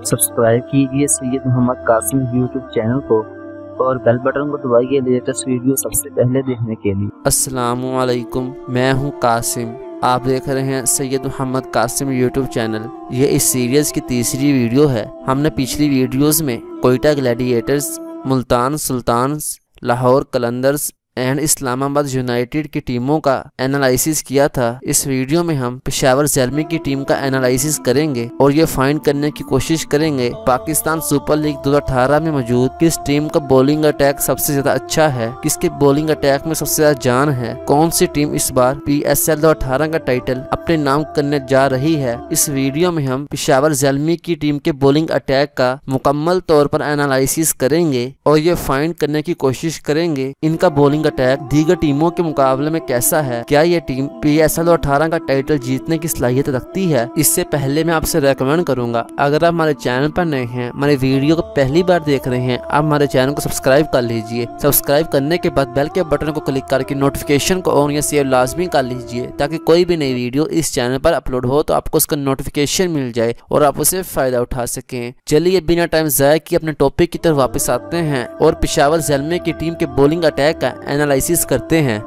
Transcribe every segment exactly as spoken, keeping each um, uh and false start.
Subscribe कीजिए Syed Mohammad Qasim YouTube channel को और बेल बटन को दबाइए लेटेस्ट वीडियो सबसे पहले देखने के लिए। अस्सलामु अलैकुम, मैं हूं कासिम। आप देख रहे हैं सैयद मुहम्मद कासिम यूट्यूब चैनल। ये इस सीरीज़ की तीसरी वीडियो है। हमने पिछली वीडियोस में Quetta Gladiators, Multan Sultans, Lahore Qalandars and Islamabad United की टीमों का एनालिसिस किया था। इस वीडियो में हम पेशावर ज़ल्मी की टीम का एनालिसिस करेंगे और ये फाइंड करने की कोशिश करेंगे पाकिस्तान सुपर लीग दो हज़ार अठारह में मौजूद किस टीम का बॉलिंग अटैक सबसे ज्यादा अच्छा है, किसके बॉलिंग अटैक में सबसे ज्यादा जान है, कौन सी टीम इस बार पी एस एल दो हज़ार अठारह का टाइटल अपने नाम करने जा रही है। इस वीडियो में हम पेशावर ज़ल्मी की टीम के बॉलिंग अटैक का मुकम्मल तौर पर एनालिसिस करेंगे और ये फाइंड करने की कोशिश करेंगे इनका बॉलिंग अटैक दीगर टीमों के मुकाबले में कैसा है, क्या ये टीम पी एस एल दो हज़ार अठारह का टाइटल जीतने की सलाहियत रखती है। इससे पहले मैं आपसे रेकमेंड करूंगा, अगर आप हमारे चैनल पर नए हैं, हमारे वीडियो को पहली बार देख रहे हैं, आप हमारे चैनल को सब्सक्राइब कर लीजिए। सब्सक्राइब करने के बाद बेल के बटन को क्लिक करके नोटिफिकेशन को ऑन या सेव लाजमी कर लीजिए, ताकि कोई भी नई वीडियो इस चैनल पर अपलोड हो तो आपको उसका नोटिफिकेशन मिल जाए और आप उसे फायदा उठा सकें। चलिए बिना टाइम ज़ाया किए अपने टॉपिक की तरफ वापस आते हैं और पेशावर ज़ल्मी की टीम के बॉलिंग अटैक का एनालिसिस करते हैं।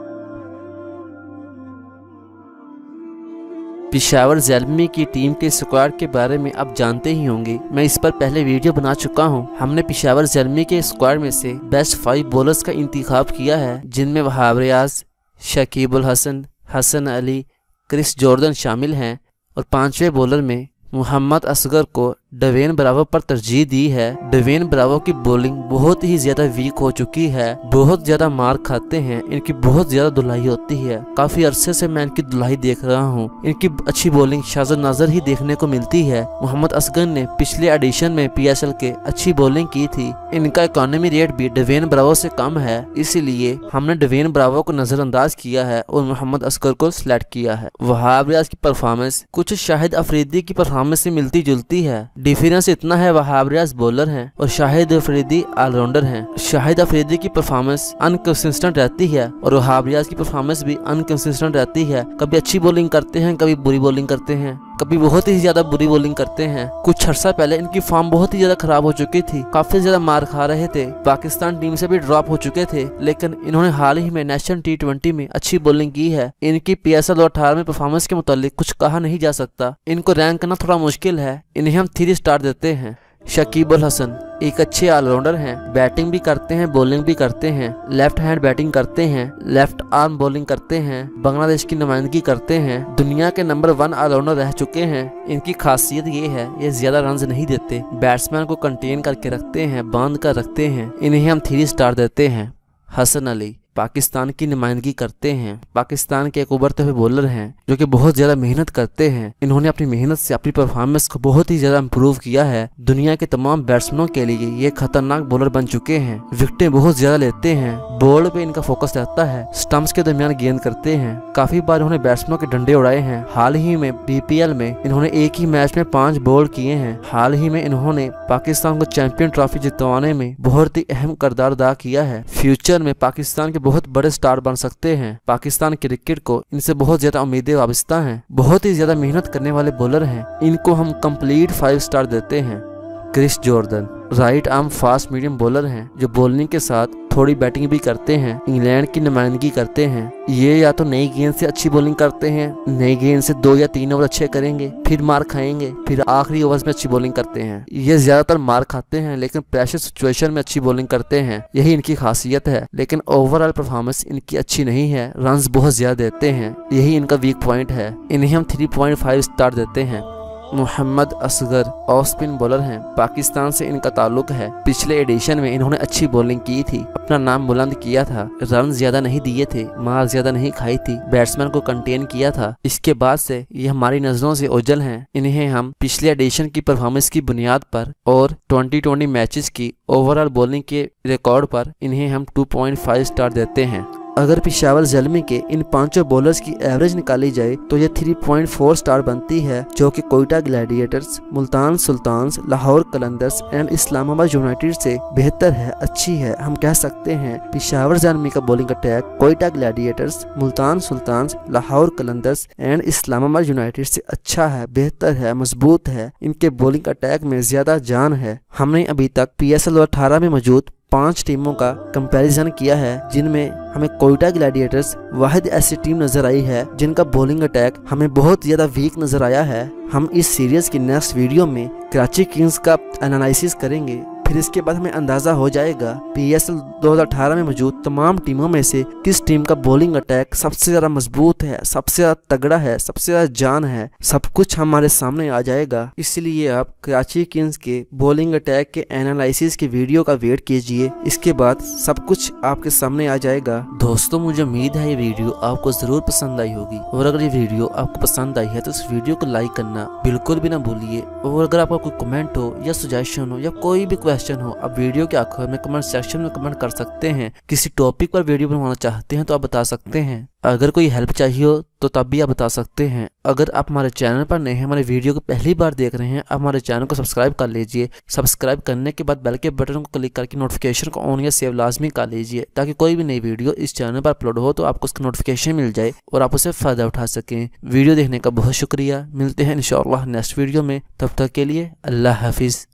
पेशावर ज़ल्मी की टीम के स्क्वाड के बारे में आप जानते ही होंगे, मैं इस पर पहले वीडियो बना चुका हूं। हमने पेशावर ज़ल्मी के स्क्वाड में से बेस्ट फाइव बॉलर्स का इंतखाब किया है, जिनमें वहाब रियाज, शकीब उल हसन, हसन अली, क्रिस जॉर्डन शामिल हैं और पांचवें बॉलर में मोहम्मद असगर को डेवेन ब्रावो पर तरजीह दी है। डेवेन ब्रावो की बॉलिंग बहुत ही ज्यादा वीक हो चुकी है, बहुत ज्यादा मार खाते हैं, इनकी बहुत ज्यादा धुलाई होती है। काफी अरसे से मैं इनकी धुलाई देख रहा हूँ। इनकी अच्छी बॉलिंग शाज़ नजर ही देखने को मिलती है। मोहम्मद असगर ने पिछले एडिशन में पी एस एल के अच्छी बॉलिंग की थी। इनका इकोनॉमी रेट भी डेवेन ब्रावो से कम है, इसीलिए हमने डेवेन ब्रावो को नजरअंदाज किया है और मोहम्मद असगर को सिलेक्ट किया है। वहाब रियाज की परफॉर्मेंस कुछ शाहिद अफरीदी की परफॉर्मेंस से मिलती जुलती है। डिफरेंस इतना है, वहाब रियाज बॉलर हैं और शाहिद अफरीदी ऑलराउंडर हैं। शाहिद अफरीदी की परफॉर्मेंस अनकंसिस्टेंट रहती है और वहाब रियाज की परफॉर्मेंस भी अनकंसिस्टेंट रहती है। कभी अच्छी बॉलिंग करते हैं, कभी बुरी बॉलिंग करते हैं, कभी बहुत ही ज्यादा बुरी बॉलिंग करते हैं। कुछ अर्सा पहले इनकी फॉर्म बहुत ही ज्यादा खराब हो चुकी थी, काफी ज्यादा मार खा रहे थे, पाकिस्तान टीम से भी ड्रॉप हो चुके थे, लेकिन इन्होंने हाल ही में नेशनल टी ट्वेंटी में अच्छी बॉलिंग की है। इनकी पी एस एल दो हज़ार अठारह में परफॉर्मेंस के मुतालिक कुछ कहा नहीं जा सकता। इनको रैंक करना थोड़ा मुश्किल है, इन्हें हम थ्री स्टार देते हैं। शकीब उल हसन एक अच्छे ऑलराउंडर हैं, बैटिंग भी करते हैं, बॉलिंग भी करते हैं, लेफ्ट हैंड बैटिंग करते हैं, लेफ्ट आर्म बॉलिंग करते हैं, बांग्लादेश की नुमाइंदगी करते हैं, दुनिया के नंबर वन ऑलराउंडर रह चुके हैं। इनकी खासियत ये है, ये ज्यादा रन्स नहीं देते, बैट्समैन को कंटेन करके रखते हैं, बांध कर रखते हैं, इन्हें हम थ्री स्टार देते हैं। हसन अली पाकिस्तान की नुमाइंदगी करते हैं, पाकिस्तान के एक उभरते हुए बॉलर हैं जो कि बहुत ज्यादा मेहनत करते हैं। इन्होंने अपनी मेहनत से अपनी परफॉर्मेंस को बहुत ही ज्यादा इम्प्रूव किया है। दुनिया के तमाम बैट्समैनों के लिए ये खतरनाक बॉलर बन चुके हैं। विकेटें बहुत ज्यादा लेते हैं, बॉल पे इनका फोकस रहता है, स्टंप्स के दरमियान गेंद करते हैं। काफी बार इन्होंने बैट्समैनों के डंडे उड़ाए हैं। हाल ही में बी पी एल में इन्होंने एक ही मैच में पांच बॉल किए हैं। हाल ही में इन्होंने पाकिस्तान को चैंपियन ट्रॉफी जितवाने में बहुत ही अहम किरदार अदा किया है। फ्यूचर में पाकिस्तान के बहुत बड़े स्टार बन सकते हैं। पाकिस्तान क्रिकेट को इनसे बहुत ज्यादा उम्मीदें वाबस्ता हैं। बहुत ही ज्यादा मेहनत करने वाले बॉलर हैं, इनको हम कंप्लीट फाइव स्टार देते हैं। Chris Jordan right arm fast medium bowler हैं जो बॉलिंग के साथ थोड़ी बैटिंग भी करते हैं, इंग्लैंड की नुमाइंदगी करते हैं। ये या तो नई गेंद से अच्छी बॉलिंग करते हैं, नई गेंद से दो या तीन ओवर अच्छे करेंगे, फिर मार खाएंगे, फिर आखिरी ओवर्स में अच्छी बॉलिंग करते हैं। ये ज्यादातर मार खाते हैं लेकिन प्रेशर सिचुएशन में अच्छी बॉलिंग करते हैं, यही इनकी खासियत है। लेकिन ओवरऑल परफॉर्मेंस इनकी अच्छी नहीं है, रन्स बहुत ज्यादा देते हैं, यही इनका वीक पॉइंट है। इन्हें हम थ्री पॉइंट फाइव स्टार देते हैं। Mohammad Asghar off spin bowler हैं, पाकिस्तान से इनका ताल्लुक है। पिछले एडिशन में इन्होंने अच्छी बॉलिंग की थी, अपना नाम बुलंद किया था, रन ज्यादा नहीं दिए थे, मार ज्यादा नहीं खाई थी, बैट्समैन को कंटेन किया था। इसके बाद से ये हमारी नजरों से ओझल हैं। इन्हें हम पिछले एडिशन की परफॉर्मेंस की बुनियाद पर और ट्वेंटी ट्वेंटी मैचेस की ओवरऑल बॉलिंग के रिकॉर्ड पर इन्हें हम टू पॉइंट फाइव स्टार देते हैं। अगर पेशावर ज़ल्मी के इन पांचों बॉलर्स की एवरेज निकाली जाए तो ये तीन पॉइंट चार स्टार बनती है, जो कि Quetta Gladiators, Multan Sultans, Lahore Qalandars and Islamabad United से बेहतर है, अच्छी है। हम कह सकते हैं पेशावर ज़ल्मी का bowling attack Quetta Gladiators, Multan Sultans, Lahore Qalandars and Islamabad United से अच्छा है, बेहतर है, मजबूत है। इनके बॉलिंग अटैक में ज्यादा जान है। हमने अभी तक पी एस एल दो हज़ार अठारह में मौजूद पांच टीमों का कंपैरिजन किया है, जिनमें हमें क्वेटा ग्लैडिएटर्स वाहिद ऐसी टीम नजर आई है जिनका बॉलिंग अटैक हमें बहुत ज्यादा वीक नजर आया है। हम इस सीरीज की नेक्स्ट वीडियो में कराची किंग्स का एनालिसिस करेंगे, फिर इसके बाद हमें अंदाजा हो जाएगा पी एस एल दो हज़ार अठारह में मौजूद तमाम टीमों में से किस टीम का बॉलिंग अटैक सबसे ज्यादा मजबूत है, सबसे ज्यादा तगड़ा है, सबसे ज्यादा जान है। सब कुछ हमारे सामने आ जाएगा। इसलिए आप कराची किंग्स के बॉलिंग अटैक के एनालिसिस की वीडियो का वेट कीजिए, इसके बाद सब कुछ आपके सामने आ जाएगा। दोस्तों, मुझे उम्मीद है ये वीडियो आपको जरूर पसंद आई होगी, और अगर ये वीडियो आपको पसंद आई है तो इस वीडियो को लाइक करना बिल्कुल भी ना भूलिए। और अगर आपका कोई कमेंट हो या सजेशन हो या कोई भी क्वेश्चन हो, आप वीडियो के आखिर में कमेंट सेक्शन में कमेंट कर सकते हैं। किसी टॉपिक पर वीडियो बनवाना चाहते हैं तो आप बता सकते हैं। अगर कोई हेल्प चाहिए हो तो तब भी आप बता सकते हैं। अगर आप हमारे चैनल पर नए हैं, हमारे वीडियो को पहली बार देख रहे हैं, आप हमारे चैनल को सब्सक्राइब कर लीजिए। सब्सक्राइब करने के बाद बेल के बटन को क्लिक करके नोटिफिकेशन को ऑन या सेव लाजमी कर लीजिए, ताकि कोई भी नई वीडियो इस चैनल पर अपलोड हो तो आपको उसका नोटिफिकेशन मिल जाए और आप उससे फायदा उठा सकें। वीडियो देखने का बहुत शुक्रिया। मिलते हैं इंशाअल्लाह नेक्स्ट वीडियो में, तब तक के लिए अल्लाह हाफिज।